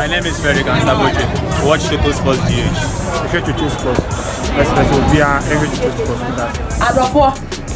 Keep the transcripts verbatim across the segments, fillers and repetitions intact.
My name is Frederick Ansaboche. Watch Toto Sports G H. Watch Toto Sports. Especially we are every Toto Sports with us. Adofo,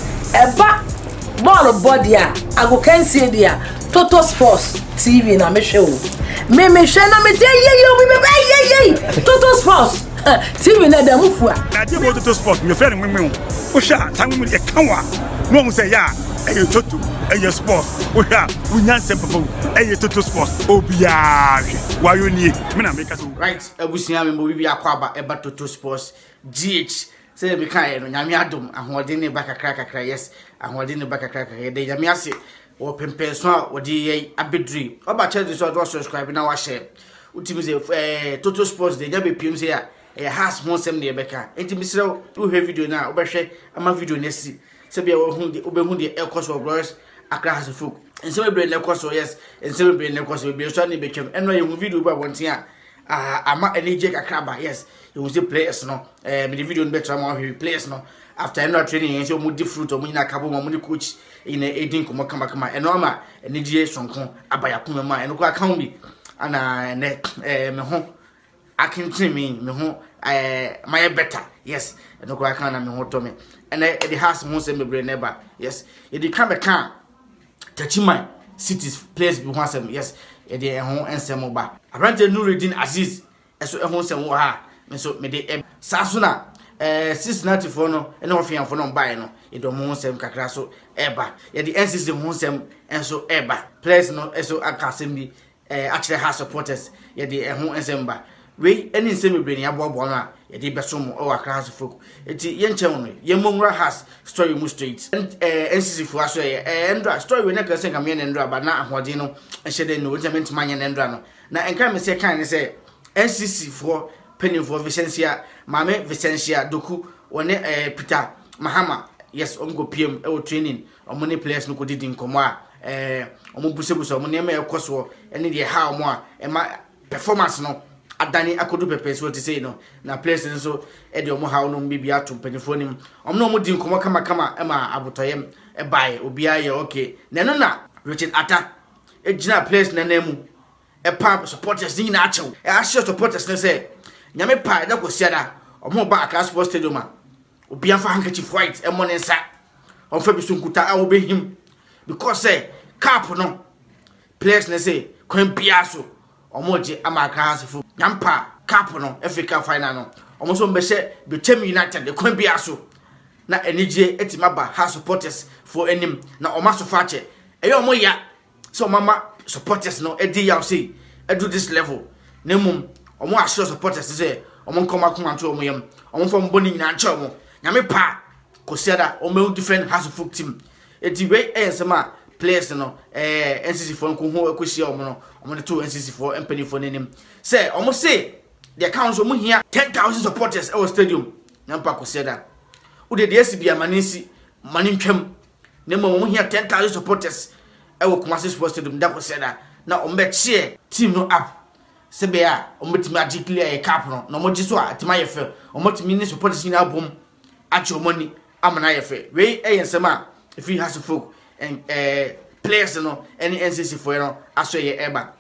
eba ball body a I go can see there. Toto Sports T V na me show. Me me show na me dey ye ye me be ye ye. Toto Sports T V na dem fu a. Na dey go Toto Sports, me friend me me. O sha, time me dey kanwa. No mo say ya. Eyo Toto, eyo sports. We have we nyan simple. Eyo Toto Sports. Obia. Why you need? Me na make us. Right, ebusia me bo bibia kwaba eba Toto Sports G H. Say me kan no nyame adom ahode ne ba kakra kakra yes. Ahode ne ba kakra kakra de nyame ase wo pempen so a wo di ye abedri. Oba channel so do subscribe na wa share. Utimi say eh Toto Sports de nya be piem say a e has mo sem ne beka. Enti misre wo he video na wo be hwe ama video na si. Se bia wo hu de wo be hu de Ekos of Glorious Accra Hasselhoff. Ense me brain Ekos so yes. Ense me brain Ekos so be so na be twem. Eno ye hu video ba wonten a ah ama energy kakra ba yes. You will see players no eh me the video no better ma we players no after end training ense o mu di fruit o mu nyina kabo mo mu coach in edin komo kama kama eno ma energy sonko abaya kuma ma eno ko account bi ana ne eh me ho akintin me me ho eh my better yes eno ko account na me ho to me and the house mo se me bre neighbor yes e di kan be kan Tachiman cities players bi ho asem yes e di ho ensem ba Abrante Nuruddin Aziz eso e ho ensem wo ha me so me de sasuna eh six ninety four no e no fian fo no bae no e do mo ensem kakra so eba ye di N C C ho ensem enso eba players no eso akasem bi eh actually has supporters ye di e ho ensem ba we any nsem me bre ni abobo no a ye di beso mo o Accra Hasselhoff enti ye nche no ye mongra has story mu straight eh N C C fo aso ye eh ndra story we na ka se kam ye ndra ba na ahode no ehye de no we ment manye ndra no na enka me se kan ne se N C C fo penny for Vicencia Mame Vicencia Doku one eh Peter Mahama yes on go P M e training on money players no go didi nkomo a eh omo busebuso omo ne ma ekoso ene de ha omo a e ma performance no adani akodu pepe so to say no na players nso e de omo ha no bibia ato penny for nim omo no omo di nkomo kama kama e ma abotoyem e bae obia ye okay na no na Richard Atta e gina players na na mu e pa supporters ni na achew e a share supporters na say nyame pa na ko siada omo ba Accra Sports Stadium a obi afa handkerchief white e mo ne nsa on fa bi so nkuta a obehim because say cap no players na say kwan bia so omo je ama Accra Hasselhoff nyampa cap no Africa final no omo so mbehye Bechem United de kwan bia so na enije etima ba ha supporters for enim na omo so fache e omo ya so mama supporters no e di ya say e do this level na mum omo assure supporters say omo nkoma kuma nto omo yam omo fo mboni nyina nche omo nyame pa kosiada omo different Hasselhoff team eti we ensema players no eh N C C for nko ho ekosia omo no omo de to N C C for empany for nenim say omo say the council omo hia ten thousand supporters e wo stadium nyampa kosiada wo de de esibia manisi manintwam na mo omo hia ten thousand supporters e wo Kumasi Sports Stadium da kosiada na omo be cheer team no up sebea omotimi agiclear e cap no no moji so atima ye fe omotimi ni supporters ni abom achi omoni amana ye fe we e yensema if he has to folk and eh players no any N C C for no aso ye eba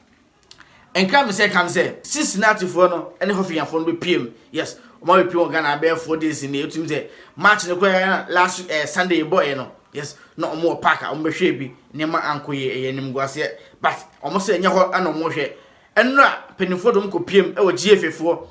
enka me say kam say six ninety four no any hofian for no P M yes omo be P M Ghana be four days in the utimi say match no last eh, Sunday boy no yes no omo park omo be hwe bi nema ankoye ye nim guase but omo say nya ho ana omo hwe enra penifo dom ko piem e wo G F fo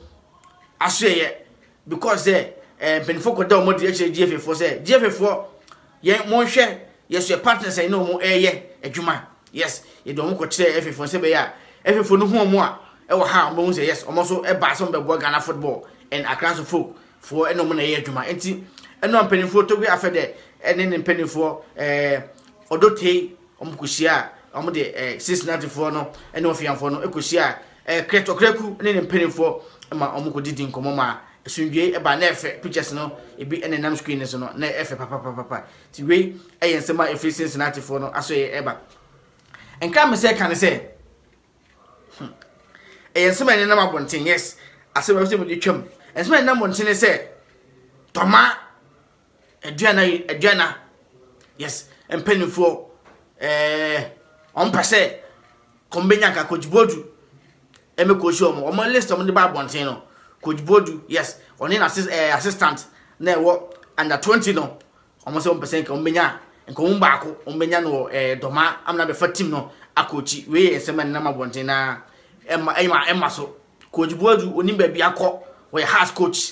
asoye because eh penifo ko da omo de eche G F fo say G F fo ye mo hwe yes your partners say no mo eye adwuma yes ye dom ko kire F fo say be ya F fo no hu omo a e wo ha omo say yes omo so e ba so be go Ghana football and Accra folk for eno mo na ye adwuma enti eno penifo to bi afede ene ne penifo eh odote omo ko hia omo de eh six ninety four no ene ofianfo no ekohia eh kreto kreku ene ne penifo ma omo ko didi nkomo ma esundwe e ba na efe pictures no ebi ene nam screen so no na efe papa papa papa ti we eyen sema efe six ninety four no aso ye eba enka me se kan se eyen sema ene nam abonten yes asema se mo de twam ensema ene nam abonten se toma eduana eduana yes empenifo eh on passe kombenya ka coach Bodu eme coach omo omo list omo de ba bonten no coach Bodu yes oni assist eh, assistant na wo under twenty no omo se one percent ka ombenya nko mba ako ombenya no eh, doma amna be fa team no akochi we ensema na ma bonten na ema ema ema so coach Bodu oni ba bia akọ we house coach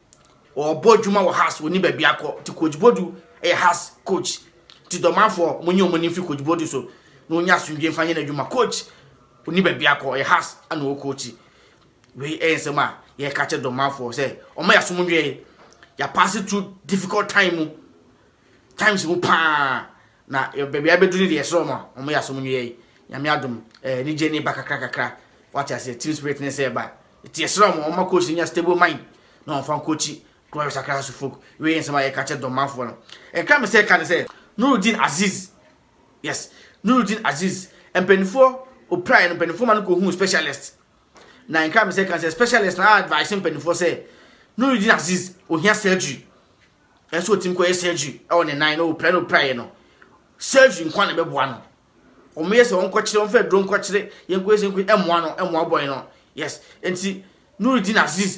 or Bodjuma or house oni ba bia akọ ti coach Bodu e house coach ti doma for monyi omoni fi coach Bodu so no nya sunje fanye na djuma coach oni ba bia akọ e house ana o coach we ensema ye catch doma for say omo ya somwe ya pass through difficult time times mu pa na baby abeduni de yesro ma omo ya somwe ya me adom eh ni je ni bakakra kakra what I say team spirit ne say ba it yesro ma omo coach nya stable mind na on fan coach to sakra so folk we ensema ye catch doma for no e kan me say kan say Nuruddin Aziz yes Nuruddin Aziz empenifo o pride empenifo man ko hu specialist na nka me say kan say specialist na advice empenifo say Nuruddin Aziz o hia surgery enso tim ko surgery e on nine no pride no pride no surgery nkwa na beboa no o me say on ko kire on fa dron ko kire yen ko esen ko emoa no emoa boy no yes enti Nuruddin Aziz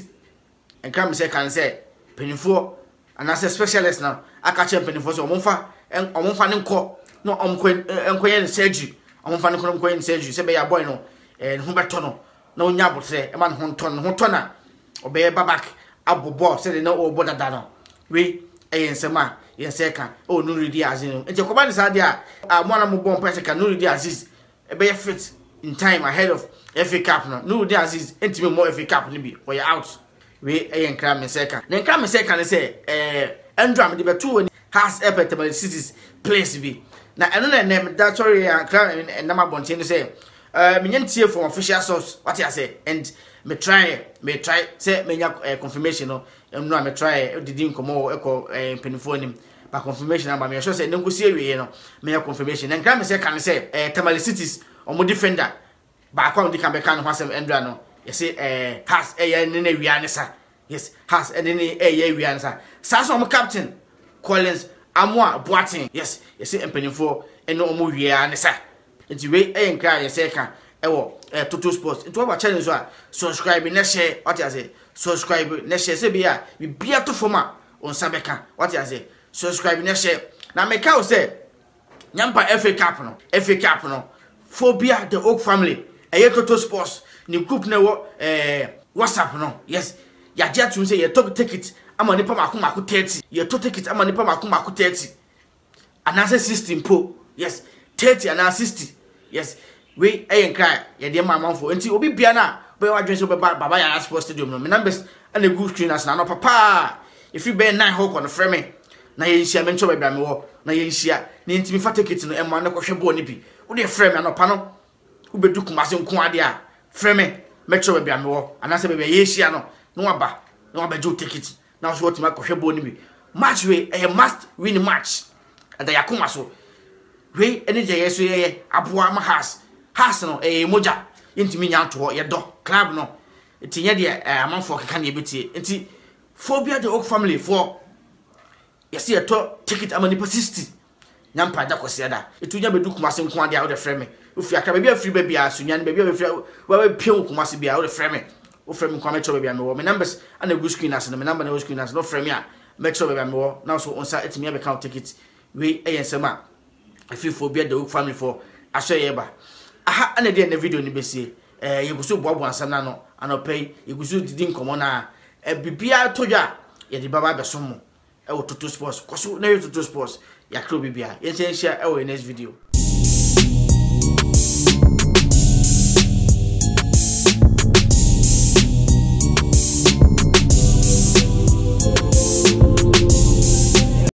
nka me say kan say penifo anase specialist na aka che penifo so o mfa o mfa ne nko no o mko enko yen surgery o mfa ne nko yen surgery se be ya boy no eh hu beto no na onya botre e ma no ton ho ton na obey babak abobo se na o boda da no we eyen sema yen se kan o Nuruddin Aziz no enti ko ba ni sa dia a mo na mo bon pressure kan Nuruddin Aziz e be fit in time ahead of F A Cup no Nuruddin Aziz enti me mo F A Cup ni bi or you out we eyen kra me se kan na kra me se kan se eh Andram de beto has epitable cities place bi na eno na name that sorry kra na ma bonten say Uh, me ntie from official source what I say and me try me try say me nya uh, confirmation no no me try didi nkomo eko uh, penifo nim ba confirmation amba me sure say nko sie wie no me nya confirmation and gram say can say uh, Tamale cities omo defender ba kwa ndi kan be kan ho asem endra no you say uh, has eh ne ne wia ne sa yes has eh ne eh wia ne sa sa so omo captain Collins Amoa Boateng yes you say penifo eno omo wia ne sa nti we eh nka ye se kan e wo eh Toto Sports nti wo ba channel so a subscribe na share what I say subscribe na share se bia bi bia to forma on sabeka what I say subscribe na share na me ka o say nyampa F A Cup no F A Cup no phobia the Oak family eh Toto Sports ni group na wo eh WhatsApp no yes ya ja tun say ye top ticket ama nipa mako mako thirty ye top ticket ama nipa mako mako thirty anase sixteen po yes thirty and sixty yes we eh cry ye dey mama for enti obi bia na be wa dwen so be baba ya sports stadium no me numbers and a good screen as na no papa if you be nine hawk on frame me na ye nhia me ncho be bia me wo na ye nhia ni enti me fa ticket no e ma na kohwe bo ni bi wo dey frame no pa no wo be duku mase nko ade a frame me me ncho be bia me wo anase be be ye nhia no no aba no aba jo ticket na so what ma kohwe bo ni bi match we a must win match ada yakoma so we ene je yeso ye aboa ma has has no eh moja yentimi nya to ye do club no etinye de amanfo keka na ebeti enti phobia the Oak family for yesi eto ticket amani pa sixty nyampa da kwose da etunya bedu kumase nko ade a wo de frame ofi aka bia free bia sunya ne bia free wa wa pie kumase bia wo de frame wo frame kwa mecho bia me wo me numbers ana go screen as no me number na go screen as no frame a mecho bia me wo na so onsa etimi be count ticket we eyensema if you phobia the Oak family for asho yeba aha ana de na video ni besie eh yeguso boabo ansam na no anopay yeguso didi nkomo na e bibia todwa ye di baba besom mo e wo Toto Sports koso na yo Toto Sports ya kro bibia ye chen share e wo next video.